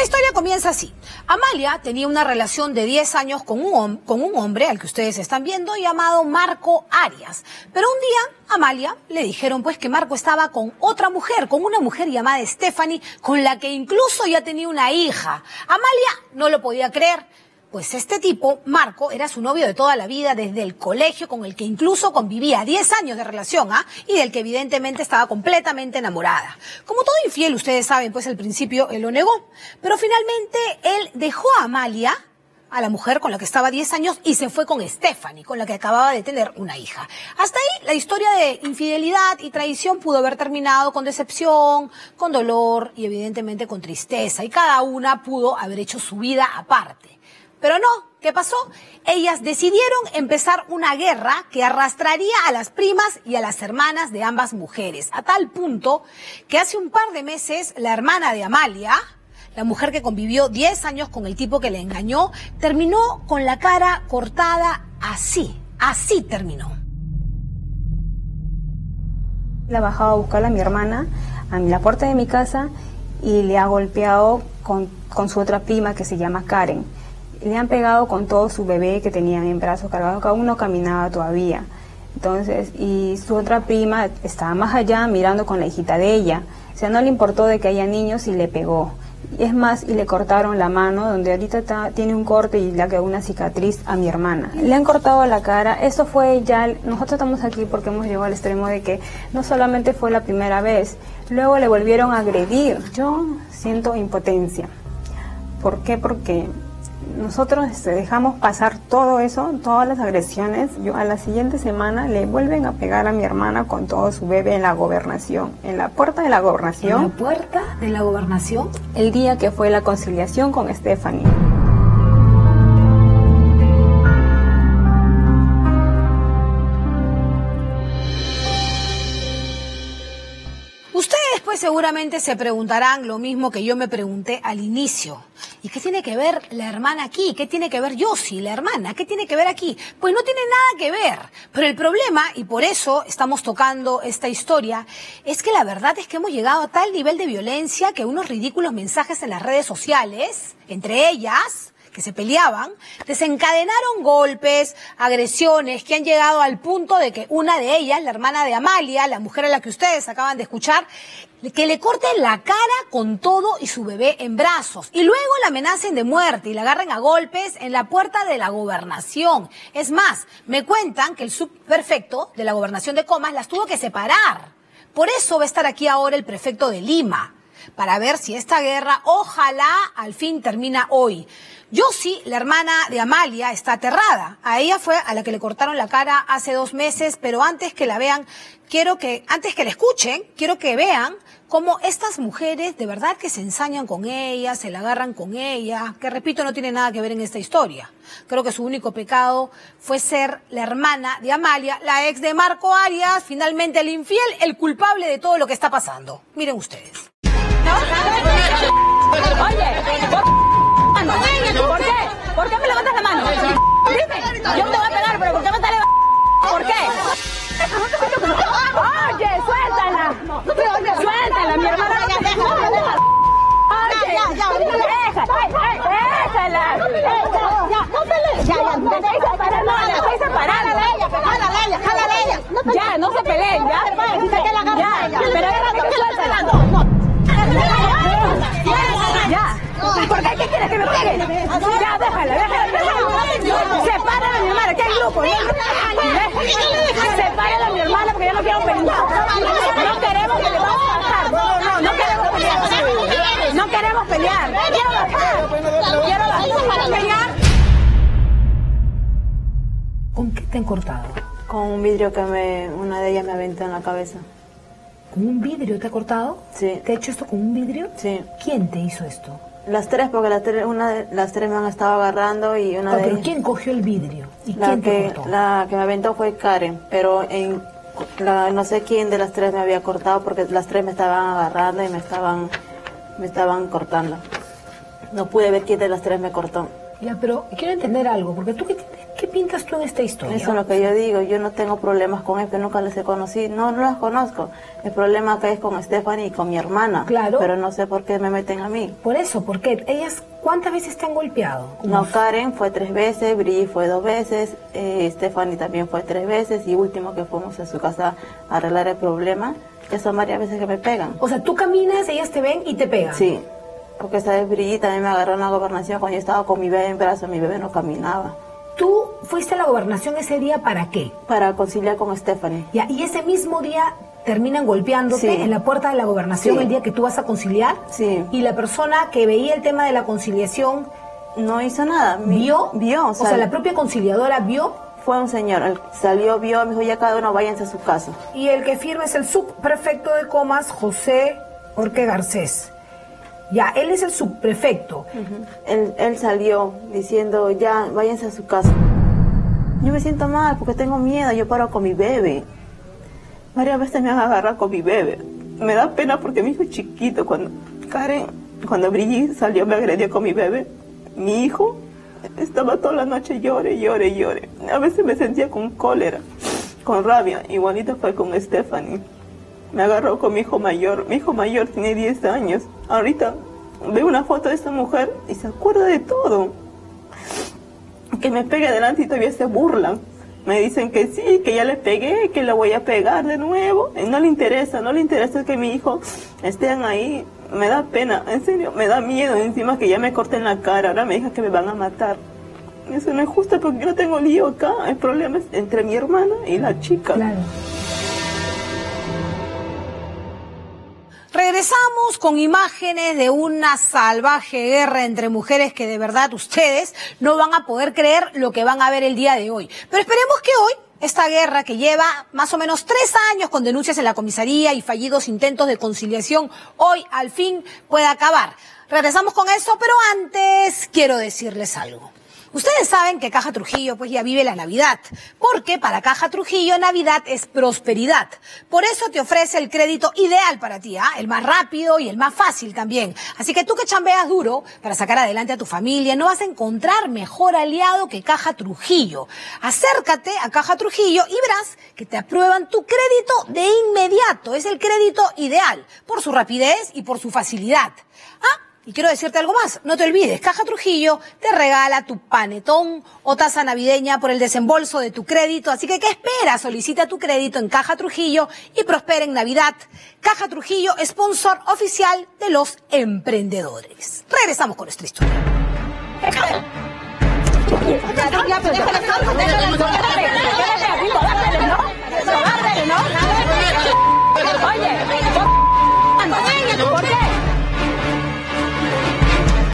Esta historia comienza así. Amalia tenía una relación de 10 años con un hombre al que ustedes están viendo llamado Marco Arias. Pero un día Amalia le dijeron pues que Marco estaba con otra mujer, con una mujer llamada Stephanie, con la que incluso ya tenía una hija. Amalia no lo podía creer. Pues este tipo, Marco, era su novio de toda la vida, desde el colegio, con el que incluso convivía 10 años de relación, y del que evidentemente estaba completamente enamorada. Como todo infiel, ustedes saben, pues al principio él lo negó, pero finalmente él dejó a Amalia, a la mujer con la que estaba 10 años, y se fue con Stephanie, con la que acababa de tener una hija. Hasta ahí la historia de infidelidad y traición pudo haber terminado con decepción, con dolor y evidentemente con tristeza, y cada una pudo haber hecho su vida aparte. Pero no, ¿qué pasó? Ellas decidieron empezar una guerra que arrastraría a las primas y a las hermanas de ambas mujeres, a tal punto que hace un par de meses la hermana de Amalia, la mujer que convivió 10 años con el tipo que le engañó, terminó con la cara cortada así terminó. Le ha bajado a buscar a mi hermana a la puerta de mi casa y le ha golpeado con su otra prima que se llama Karen. Le han pegado con todo su bebé que tenían en brazos cargados, que aún no caminaba todavía. Entonces, y su otra prima estaba más allá mirando con la hijita de ella. O sea, no le importó de que haya niños y le pegó. Es más, y le cortaron la mano, donde ahorita tiene un corte y le ha quedado una cicatriz a mi hermana. Le han cortado la cara. Eso fue ya, nosotros estamos aquí porque hemos llegado al extremo de que no solamente fue la primera vez, luego le volvieron a agredir. Yo siento impotencia. ¿Por qué? Porque nosotros dejamos pasar todo eso, todas las agresiones. Yo a la siguiente semana le vuelven a pegar a mi hermana con todo su bebé en la Gobernación, en la puerta de la Gobernación. ¿En la puerta de la Gobernación? El día que fue la conciliación con Stephanie. Ustedes pues seguramente se preguntarán lo mismo que yo me pregunté al inicio. ¿Y qué tiene que ver la hermana aquí? ¿Qué tiene que ver Yossi, la hermana? ¿Qué tiene que ver aquí? Pues no tiene nada que ver. Pero el problema, y por eso estamos tocando esta historia, es que la verdad es que hemos llegado a tal nivel de violencia que unos ridículos mensajes en las redes sociales, entre ellas, que se peleaban, desencadenaron golpes, agresiones que han llegado al punto de que una de ellas, la hermana de Amalia, la mujer a la que ustedes acaban de escuchar, que le corten la cara con todo y su bebé en brazos. Y luego la amenacen de muerte y la agarren a golpes en la puerta de la Gobernación. Es más, me cuentan que el subprefecto de la Gobernación de Comas las tuvo que separar. Por eso va a estar aquí ahora el prefecto de Lima, para ver si esta guerra, ojalá, al fin termina hoy. Yossi, la hermana de Amalia, está aterrada. A ella fue a la que le cortaron la cara hace 2 meses, pero antes que la vean, antes que la escuchen, quiero que vean cómo estas mujeres de verdad que se ensañan con ella, se la agarran con ella, que repito, no tiene nada que ver en esta historia. Creo que su único pecado fue ser la hermana de Amalia, la ex de Marco Arias, finalmente el infiel, el culpable de todo lo que está pasando. Miren ustedes. ¿Por qué? ¿Por qué me levantas la mano? Dime, yo te voy a pegar, pero ¿por qué me estás levantando? ¿Por qué? Oye, suéltala. Suéltala, mi hermana. Oye, déjala. Estoy separando. Ya, no se peleen, ya. Pero suéltala. Ya. ¿Por qué? ¿Qué quieres que me peguen? Ya, déjala. Sepárala a mi hermana, que hay grupo. Sepárala a mi hermana porque yo no quiero pelear. No queremos que le vamos a bajar. No queremos pelear. No queremos pelear. Quiero bajar. ¿Con qué te han cortado? Con un vidrio que una de ellas me aventó en la cabeza. ¿Con un vidrio te ha cortado? Sí. ¿Te ha hecho esto con un vidrio? Sí. ¿Quién te hizo esto? Las tres, porque las tres me han estado agarrando y una de ¿Pero ellas... quién cogió el vidrio? ¿Y quién te cortó? La que me aventó fue Karen, pero no sé quién de las tres me había cortado porque las tres me estaban agarrando y me estaban cortando. No pude ver quién de las tres me cortó. Ya, pero quiero entender algo, porque tú, ¿qué ¿Qué pintas tú en esta historia? Eso es lo que yo digo, yo no tengo problemas con él, que nunca les he conocido, no las conozco. El problema acá es con Stephanie y con mi hermana. Claro. Pero no sé por qué me meten a mí. Por eso, porque ellas, ¿cuántas veces te han golpeado? No, Karen fue 3 veces, Brigitte fue 2 veces, Stephanie también fue 3 veces, y último que fuimos a su casa a arreglar el problema, ya son varias veces que me pegan. O sea, tú caminas, ellas te ven y te pegan. Sí, porque esa vez Brigitte también me agarró en la gobernación cuando yo estaba con mi bebé en brazos, mi bebé no caminaba. ¿Tú fuiste a la gobernación ese día para qué? Para conciliar con Stephanie. Ya, y ese mismo día terminan golpeándote Sí. en la puerta de la gobernación Sí. el día que tú vas a conciliar. Sí. Y la persona que veía el tema de la conciliación No hizo nada. vio, o sea, la propia conciliadora vio. fue un señor, él salió, vio, me dijo, ya cada uno váyanse a su casa. Y el que firma es el subprefecto de Comas, José Orque Garcés. Ya, él es el subprefecto. Él salió diciendo, ya, váyanse a su casa. Yo me siento mal porque tengo miedo, yo paro con mi bebé. Varias veces me han agarrado con mi bebé. Me da pena porque mi hijo es chiquito. Cuando Brigitte salió me agredió con mi bebé. Mi hijo estaba toda la noche llore. A veces me sentía con cólera, con rabia. Igualito fue con Stephanie. Me agarró con mi hijo mayor. Mi hijo mayor tiene 10 años. Ahorita veo una foto de esta mujer y se acuerda de todo. Que me pegue delante y todavía se burlan. Me dicen que sí, que ya le pegué, que le voy a pegar de nuevo. No le interesa que mi hijo estén ahí. Me da pena, en serio, me da miedo encima que ya me corten la cara. Ahora me dijan que me van a matar. Eso no es justo porque yo no tengo lío acá. El problema es entre mi hermana y la chica. Claro. Regresamos con imágenes de una salvaje guerra entre mujeres que de verdad ustedes no van a poder creer lo que van a ver el día de hoy. Pero esperemos que hoy esta guerra, que lleva más o menos 3 años con denuncias en la comisaría y fallidos intentos de conciliación, hoy al fin pueda acabar. Regresamos con eso, pero antes quiero decirles algo. Ustedes saben que Caja Trujillo pues ya vive la Navidad, porque para Caja Trujillo Navidad es prosperidad. Por eso te ofrece el crédito ideal para ti, el más rápido y el más fácil también. Así que tú que chambeas duro para sacar adelante a tu familia, no vas a encontrar mejor aliado que Caja Trujillo. Acércate a Caja Trujillo y verás que te aprueban tu crédito de inmediato. Es el crédito ideal, por su rapidez y por su facilidad. Y quiero decirte algo más, no te olvides, Caja Trujillo te regala tu panetón o tasa navideña por el desembolso de tu crédito, así que ¿qué esperas? Solicita tu crédito en Caja Trujillo y prospera en Navidad. Caja Trujillo, sponsor oficial de los emprendedores. Regresamos con nuestra historia.